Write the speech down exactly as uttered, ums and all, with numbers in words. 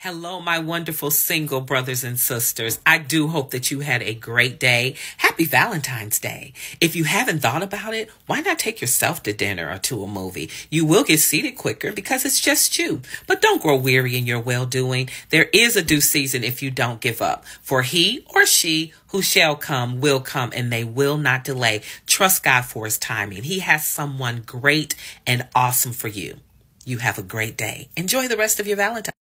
Hello, my wonderful single brothers and sisters. I do hope that you had a great day. Happy Valentine's Day. If you haven't thought about it, why not take yourself to dinner or to a movie? You will get seated quicker because it's just you. But don't grow weary in your well-doing. There is a due season if you don't give up. For he or she who shall come will come, and they will not delay. Trust God for his timing. He has someone great and awesome for you. You have a great day. Enjoy the rest of your Valentine.